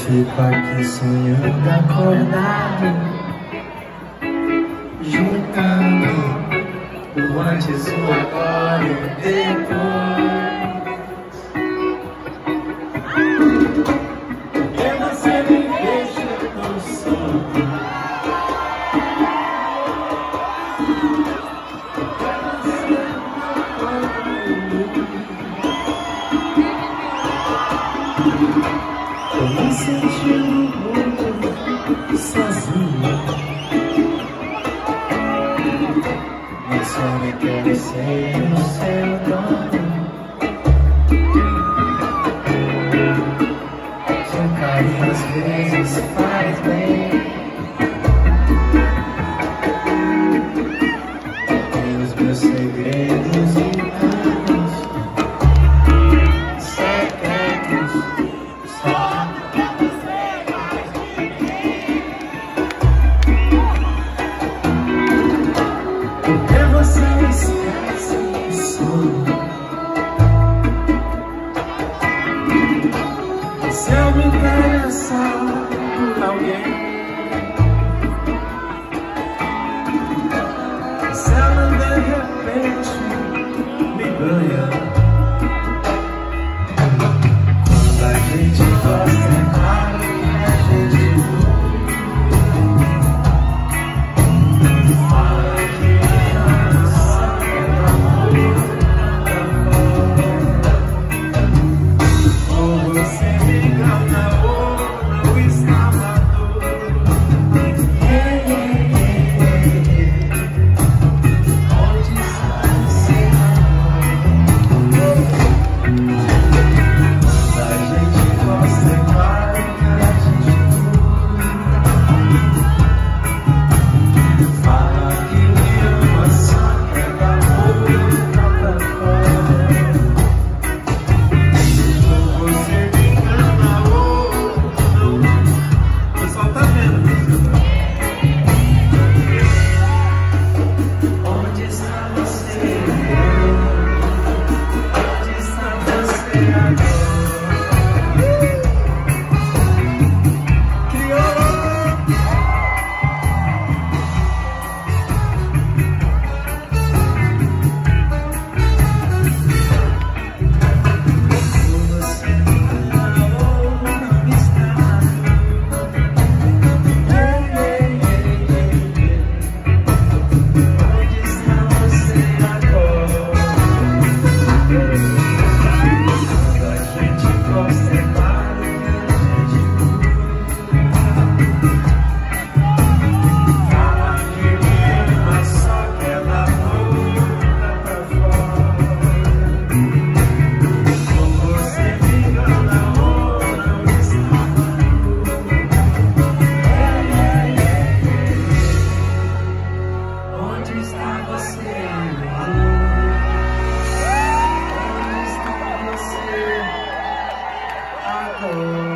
fico aqui sonhando acordado, juntando o antes, o agora e o depois. Porque você me deixa no sono, tô me sentindo muito sozinho. Eu só me quero ser o seu dono. Seu carinho às vezes faz bem. Tem os meus segredos e planos secretos. Porque você esquece o sono. Se eu me interessar por alguém, se ela de repente me ganha, quando a gente gosta é claro que a gente fala que oh.